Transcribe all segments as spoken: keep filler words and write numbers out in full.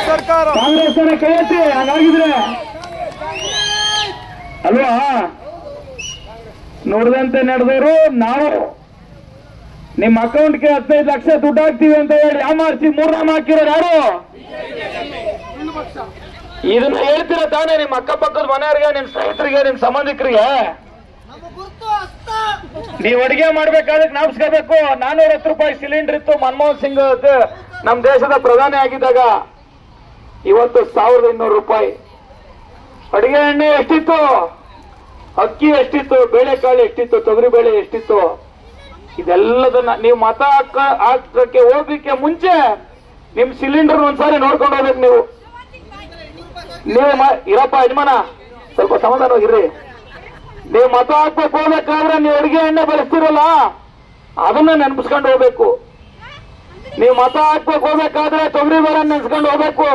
ಸರ್ಕಾರ ಕಾಂಗ್ರೆಸ್ ಕೈ ಎತ್ತಿ ಹಾಗಾಗಿದ್ರೆ ಅಲ್ವಾ ನೋಡಿದಂತೆ ನಡೆದವರು ನಾವು ನಿಮ್ಮ ಅಕೌಂಟ್ಗೆ ಹದಿನೈದು ಲಕ್ಷ ದುಡ್ಡು ಹಾಕ್ತೀವಿ ಅಂತ ಹೇಳಿ ಯಾಮಾರಿಸಿ ಮೂರ್ನಾಮ ಹಾಕಿರೋರು ಯಾರು? ಇದನ್ನ ಹೇಳ್ತೀರ ತಾನೇ ನಿಮ್ಮ ಅಕ್ಕಪಕ್ಕದ ಮನೆಯವರಿಗೆ, ನಿಮ್ ಸ್ನೇಹಿತರಿಗೆ, ನಿಮ್ ಸಂಬಂಧಿಕರಿಗೆ. ನೀವು ಅಡಿಗೆ ಮಾಡ್ಬೇಕಾದ್ರೆ ಜ್ಞಾಪಿಸ್ಕೋಬೇಕು. ನಾನೂರ ಹತ್ತು ರೂಪಾಯಿ ಸಿಲಿಂಡರ್ ಇತ್ತು ಮನಮೋಹನ್ ಸಿಂಗ್ ನಮ್ ದೇಶದ ಪ್ರಧಾನಿ ಆಗಿದ್ದಾಗ. ಇವತ್ತು ಸಾವಿರದ ಇನ್ನೂರು ರೂಪಾಯಿ. ಅಡಿಗೆ ಎಣ್ಣೆ ಎಷ್ಟಿತ್ತು, ಅಕ್ಕಿ ಎಷ್ಟಿತ್ತು, ಬೇಳೆಕಾಳು ಎಷ್ಟಿತ್ತು, ತೊಗರಿ ಬೇಳೆ ಎಷ್ಟಿತ್ತು, ಇದೆಲ್ಲದನ್ನ ನೀವು ಮತ ಹಾಕ ಹಾಕಕ್ಕೆ ಹೋಗ್ಲಿಕ್ಕೆ ಮುಂಚೆ ನಿಮ್ ಸಿಲಿಂಡರ್ ಒಂದ್ಸಾರಿ ನೋಡ್ಕೊಂಡು ಹೋಗ್ಬೇಕು. ನೀವು ನೀವು ಇರಪ್ಪ ಯಜಮಾನ ಸ್ವಲ್ಪ ಸಮಾಧಾನವಾಗಿರ್ರಿ. ನೀವು ಮತ ಹಾಕ್ಬೇಕು ಹೋಗ್ಬೇಕಾದ್ರೆ ನೀವು ಅಡಿಗೆ ಎಣ್ಣೆ ಬಳಸ್ತಿರಲ್ಲ, ಅದನ್ನ ನೆನಪಿಸ್ಕೊಂಡು ಹೋಗ್ಬೇಕು. ನೀವು ಮತ ಹಾಕ್ಬೇಕು ಹೋಗ್ಬೇಕಾದ್ರೆ ತೊಗರಿ ಬೇಳೆ ನೆನ್ಸ್ಕೊಂಡು ಹೋಗ್ಬೇಕು.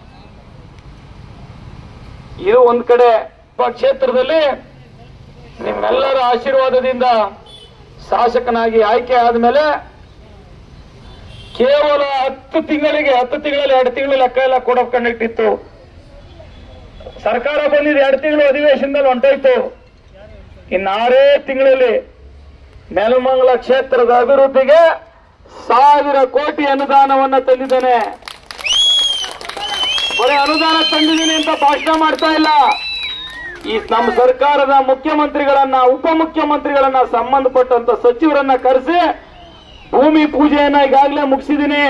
ಇದು ಒಂದ್ ಕಡೆ ಕ್ಷೇತ್ರದಲ್ಲಿ ನಿಮ್ಮೆಲ್ಲರ ಆಶೀರ್ವಾದದಿಂದ ಶಾಸಕನಾಗಿ ಆಯ್ಕೆ ಆದ್ಮೇಲೆ ಕೇವಲ ಹತ್ತು ತಿಂಗಳಿಗೆ ಹತ್ತು ತಿಂಗಳಲ್ಲಿ ಎರಡು ತಿಂಗಳು ಲೆಕ್ಕ ಎಲ್ಲ ಕೋಡ್ ಆಫ್ ಕಂಡಕ್ಟ್ ಇತ್ತು. ಸರ್ಕಾರ ಬಂದಿದ್ದು ಎರಡು ತಿಂಗಳು ಅಧಿವೇಶನದಲ್ಲಿ ಹೊಂಟೋಯ್ತು. ಇನ್ನಾರೇ ತಿಂಗಳಲ್ಲಿ ನೆಲಮಂಗಲ ಕ್ಷೇತ್ರದ ಅಭಿವೃದ್ಧಿಗೆ ಸಾವಿರ ಕೋಟಿ ಅನುದಾನವನ್ನ ತಂದಿದ್ದೇನೆ. ಬರೀ ಅನುದಾನ ತಂದಿದ್ದೀನಿ ಅಂತ ಭಾಷಣ ಮಾಡ್ತಾ ಇಲ್ಲ. ಈ ನಮ್ಮ ಸರ್ಕಾರದ ಮುಖ್ಯಮಂತ್ರಿಗಳನ್ನ, ಉಪಮುಖ್ಯಮಂತ್ರಿಗಳನ್ನ, ಸಂಬಂಧಪಟ್ಟಂತ ಸಚಿವರನ್ನ ಕರೆಸಿ ಭೂಮಿ ಪೂಜೆಯನ್ನ ಈಗಾಗಲೇ ಮುಗಿಸಿದ್ದೀನಿ.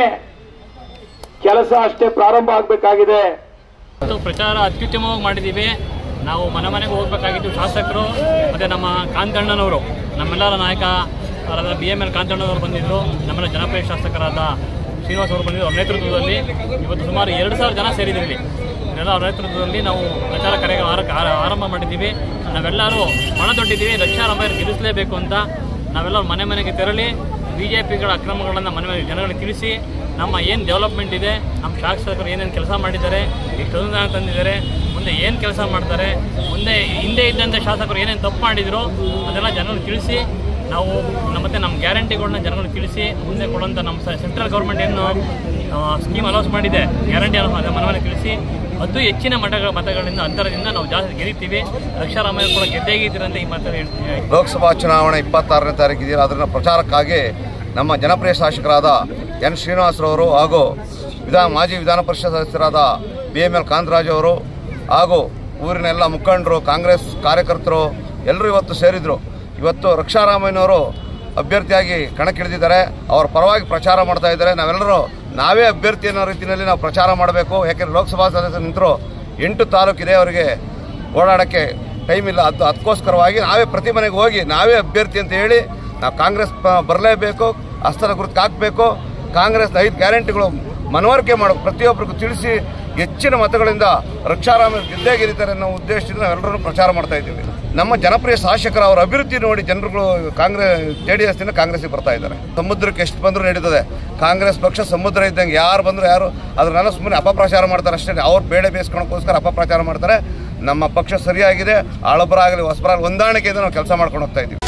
ಕೆಲಸ ಅಷ್ಟೇ ಪ್ರಾರಂಭ ಆಗಬೇಕಾಗಿದೆ. ಪ್ರಚಾರ ಅತ್ಯುತ್ತಮವಾಗಿ ಮಾಡಿದ್ದೀವಿ. ನಾವು ಮನೆ ಮನೆಗೆ ಹೋಗ್ಬೇಕಾಗಿದ್ದು ಶಾಸಕರು ಮತ್ತೆ ನಮ್ಮ ಕಾಂತಣ್ಣನವರು, ನಮ್ಮೆಲ್ಲರ ನಾಯಕ ಬಿ ಎಂ ಎಲ್ ಕಾಂತಣ್ಣನವರು ಬಂದಿದ್ರು, ನಮ್ಮೆಲ್ಲ ಜನಪ್ರಿಯ ಶಾಸಕರಾದ ಶ್ರೀನಿವಾಸ್ ಅವರು ಬಂದಿದ್ದು. ಅವ್ರ ನೇತೃತ್ವದಲ್ಲಿ ಇವತ್ತು ಸುಮಾರು ಎರಡು ಸಾವಿರ ಜನ ಸೇರಿದ್ದೀವಿ. ಎಲ್ಲ ಅವ್ರ ನೇತೃತ್ವದಲ್ಲಿ ನಾವು ಪ್ರಚಾರ ಕಾರ್ಯ ಆರಂಭ ಮಾಡಿದ್ದೀವಿ. ನಾವೆಲ್ಲರೂ ಹಣ ತೊಟ್ಟಿದ್ದೀವಿ, ಲಕ್ಷಾರಂಭ ಗೆಲ್ಲಿಸಲೇಬೇಕು ಅಂತ. ನಾವೆಲ್ಲರೂ ಮನೆ ಮನೆಗೆ ತೆರಳಿ ಬಿ ಜೆ ಪಿಗಳ ಅಕ್ರಮಗಳನ್ನು ಮನೆ ಮನೆಗೆ ಜನಗಳಿಗೆ ತಿಳಿಸಿ ನಮ್ಮ ಏನು ಡೆವಲಪ್ಮೆಂಟ್ ಇದೆ, ನಮ್ಮ ಶಾಸಕರು ಏನೇನು ಕೆಲಸ ಮಾಡಿದ್ದಾರೆ, ಎಷ್ಟು ಅನುದಾನ ತಂದಿದ್ದಾರೆ, ಮುಂದೆ ಏನು ಕೆಲಸ ಮಾಡ್ತಾರೆ, ಮುಂದೆ ಹಿಂದೆ ಇದ್ದಂಥ ಶಾಸಕರು ಏನೇನು ತಪ್ಪು ಮಾಡಿದ್ರು ಅದೆಲ್ಲ ಜನರಿಗೆ ತಿಳಿಸಿ ನಾವು ಮತ್ತೆ ನಮ್ಮ ಗ್ಯಾರಂಟಿಗಳನ್ನ ಜನಗಳಿಗೆ ತಿಳಿಸಿ ಮುಂದೆ ಕೊಡುವಂಥ ನಮ್ಮ ಸೆಂಟ್ರಲ್ ಗೌರ್ಮೆಂಟ್ ಏನು ಸ್ಕೀಮ್ ಅನೌನ್ಸ್ ಮಾಡಿದೆ ಗ್ಯಾರಂಟಿ ಮನೆ ಮನೆ ತಿಳಿಸಿ ಅದು ಹೆಚ್ಚಿನ ಮತಗಳ ಮತಗಳಿಂದ ಅಂತರದಿಂದ ನಾವು ಜಾಸ್ತಿ ಗೆದ್ದೀವಿ. ಲಕ್ಷಾರಾಮಯ್ಯ ಕೂಡ ಗೆದ್ದೇಗಿದ್ದೀರಂತ ಈ ಮಾತನ್ನು ಹೇಳ್ತೀವಿ. ಲೋಕಸಭಾ ಚುನಾವಣೆ ಇಪ್ಪತ್ತಾರನೇ ತಾರೀಕು ಇದೆಯಲ್ಲ, ಅದರ ಪ್ರಚಾರಕ್ಕಾಗಿ ನಮ್ಮ ಜನಪ್ರಿಯ ಶಾಸಕರಾದ ಎನ್ ಶ್ರೀನಿವಾಸರವರು ಹಾಗೂ ವಿಧಾನ ಮಾಜಿ ವಿಧಾನ ಪರಿಷತ್ ಸದಸ್ಯರಾದ ಬಿ ಎಂ ಎಲ್ ಕಾಂತರಾಜ್ ಅವರು ಹಾಗೂ ಊರಿನ ಎಲ್ಲ ಮುಖಂಡರು, ಕಾಂಗ್ರೆಸ್ ಕಾರ್ಯಕರ್ತರು ಎಲ್ಲರೂ ಇವತ್ತು ಸೇರಿದ್ರು. ಇವತ್ತು ರಕ್ಷಾರಾಮಯ್ಯನವರು ಅಭ್ಯರ್ಥಿಯಾಗಿ ಕಣಕ್ಕಿಳಿದಿದ್ದಾರೆ. ಅವರ ಪರವಾಗಿ ಪ್ರಚಾರ ಮಾಡ್ತಾ ಇದ್ದಾರೆ. ನಾವೆಲ್ಲರೂ ನಾವೇ ಅಭ್ಯರ್ಥಿ ಅನ್ನೋ ರೀತಿಯಲ್ಲಿ ನಾವು ಪ್ರಚಾರ ಮಾಡಬೇಕು. ಯಾಕೆಂದರೆ ಲೋಕಸಭಾ ಸದಸ್ಯರು ನಿಂತರು ಎಂಟು ತಾಲೂಕಿದೆ, ಅವರಿಗೆ ಓಡಾಡೋಕ್ಕೆ ಟೈಮ್ ಇಲ್ಲ. ಅದು ಅದಕ್ಕೋಸ್ಕರವಾಗಿ ನಾವೇ ಪ್ರತಿ ಮನೆಗೆ ಹೋಗಿ ನಾವೇ ಅಭ್ಯರ್ಥಿ ಅಂತ ಹೇಳಿ ನಾವು ಕಾಂಗ್ರೆಸ್ ಬರಲೇಬೇಕು, ಹಸ್ತದ ಗುರುತು ಹಾಕಬೇಕು, ಕಾಂಗ್ರೆಸ್ನ ಐದು ಗ್ಯಾರಂಟಿಗಳು ಮನವರಿಕೆ ಮಾಡೋ ಪ್ರತಿಯೊಬ್ಬರಿಗೂ ತಿಳಿಸಿ ಹೆಚ್ಚಿನ ಮತಗಳಿಂದ ರಕ್ಷಾರಾಮಯ್ಯ ಗೆದ್ದೇ ಗೆಲ್ಲಿತಾರೆ ಅನ್ನೋ ಉದ್ದೇಶದಿಂದ ನಾವೆಲ್ಲರೂ ಪ್ರಚಾರ ಮಾಡ್ತಾ ಇದ್ದೀವಿ. ನಮ್ಮ ಜನಪ್ರಿಯ ಶಾಸಕರ ಅವರ ಅಭಿವೃದ್ಧಿ ನೋಡಿ ಜನರುಗಳು ಕಾಂಗ್ರೆಸ್ ಜೆ ಡಿ ಎಸ್ನಿಂದ ಕಾಂಗ್ರೆಸ್ಗೆ ಬರ್ತಾ ಇದ್ದಾರೆ. ಸಮುದ್ರಕ್ಕೆ ಎಷ್ಟು ಬಂದರೂ ನಡೀತದೆ. ಕಾಂಗ್ರೆಸ್ ಪಕ್ಷ ಸಮುದ್ರ ಇದ್ದಂಗೆ, ಯಾರು ಬಂದರೂ ಯಾರು ಅದನ್ನೆಲ್ಲ ಸುಮ್ಮನೆ ಅಪಪ್ರಚಾರ ಮಾಡ್ತಾರೆ ಅಷ್ಟೇ. ಅವ್ರು ಬೇಳೆ ಬೇಯಿಸ್ಕೊಳಕ್ಕೋಸ್ಕರ ಅಪಪ್ರಚಾರ ಮಾಡ್ತಾರೆ. ನಮ್ಮ ಪಕ್ಷ ಸರಿಯಾಗಿದೆ. ಆಳೊಬ್ಬರಾಗಲಿ ಹೊಸಬರಾಗಲಿ ಹೊಂದಾಣಿಕೆಯಿಂದ ನಾವು ಕೆಲಸ ಮಾಡ್ಕೊಂಡು ಹೋಗ್ತಾ ಇದ್ದೀವಿ.